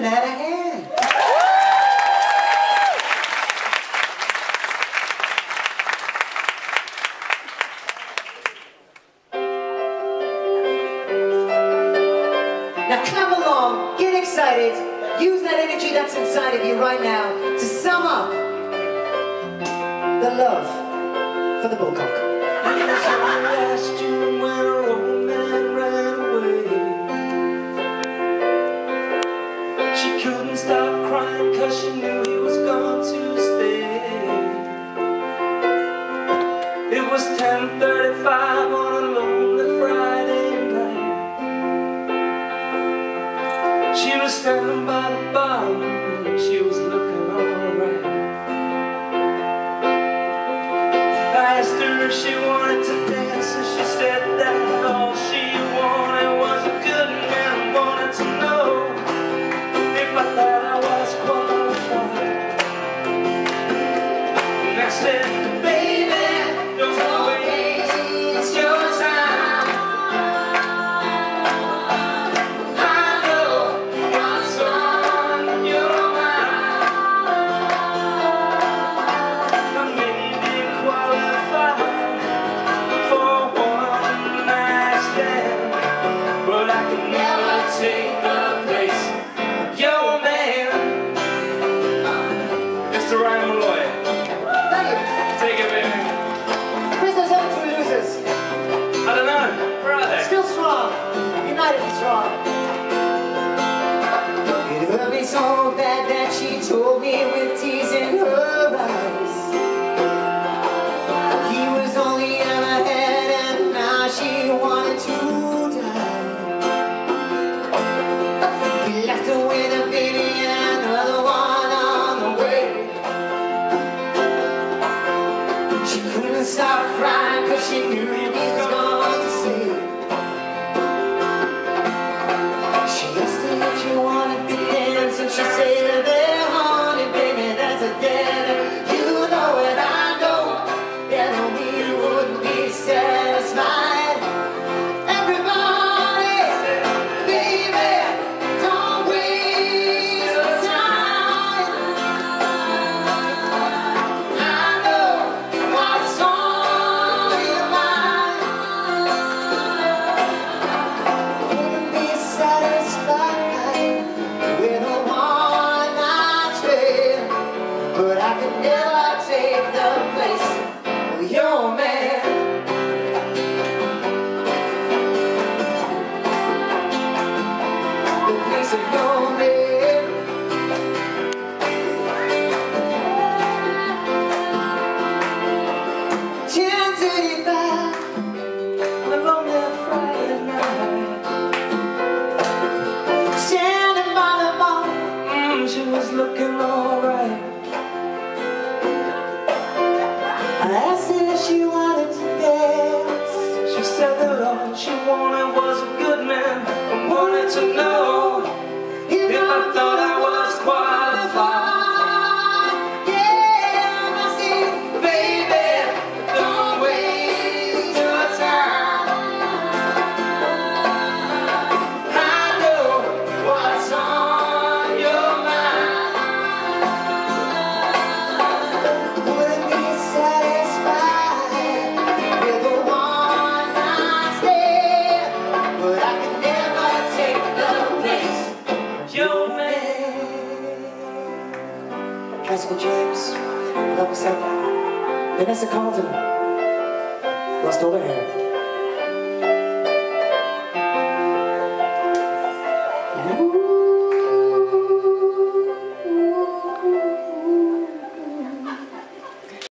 giving that a hand. Now clap along, get excited, use that energy that's inside of you right now to sum up the love for the Bulcock. Last June when our old man ran away, she couldn't stop crying cause she knew he was going to stay. It was 10:35 on a lonely Friday night. She was standing by the bar and she was looking alright. I asked her if she wanted to dance, and she said that all she wanted was a good man. Wanted to know if I thought I was qualified. And I said, baby, don't waste your time. I know what's on your mind. I may be qualified for one night stand, but I can never take the place of your man. Mr. Ryan Molloy, take it, baby. Prisoners have two losers. I don't know, where are they? Still strong, united and strong. It hurt me so bad that she told me with tears in her eyes. He was all he ever had and now she wanted to die. He left her with a baby and another one on the way. She couldn't stop crying cause she knew he was gone to see. She asked her if she wanted to dance and she said, "There, honey, baby, that's a dead. You know it, I know that we wouldn't be satisfied." Everybody, baby, don't waste your time. I know what's on your mind. Wouldn't be satisfied with a one-night stand, but I could never take the place of your man. The place of your man. 10:35 on a lonely Friday night. Standing by the bar, She was looking alright. I asked her if she wanted to dance. She said that all she wanted was a good man, and wanted to know if I thought I was qualified. Yeah, I said, Baby, don't waste your time. I know what's on your mind. wouldn't be satisfied with a one-night stand, but I could never take the place of Your man. Jessica James, love myself. Vanessa Carlton, lost all her hair.